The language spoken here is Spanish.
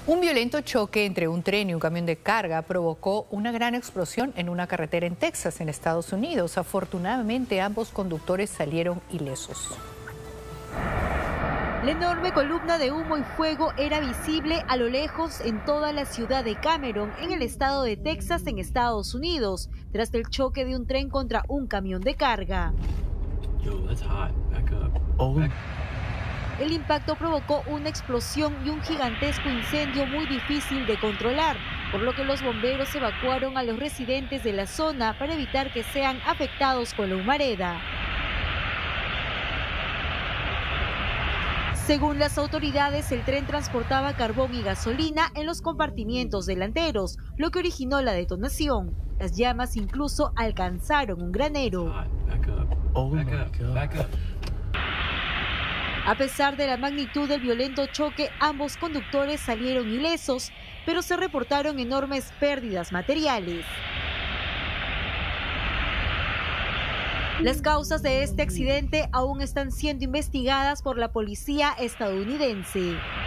Un violento choque entre un tren y un camión de carga provocó una gran explosión en una carretera en Texas, en Estados Unidos. Afortunadamente, ambos conductos salieron ilesos. La enorme columna de humo y fuego era visible a lo lejos en toda la ciudad de Cameron, en el estado de Texas, en Estados Unidos, tras el choque de un tren contra un camión de carga. El impacto provocó una explosión y un gigantesco incendio muy difícil de controlar, por lo que los bomberos evacuaron a los residentes de la zona para evitar que sean afectados con la humareda. Según las autoridades, el tren transportaba carbón y gasolina en los compartimientos delanteros, lo que originó la detonación. Las llamas incluso alcanzaron un granero. A pesar de la magnitud del violento choque, ambos conductores salieron ilesos, pero se reportaron enormes pérdidas materiales. Las causas de este accidente aún están siendo investigadas por la policía estadounidense.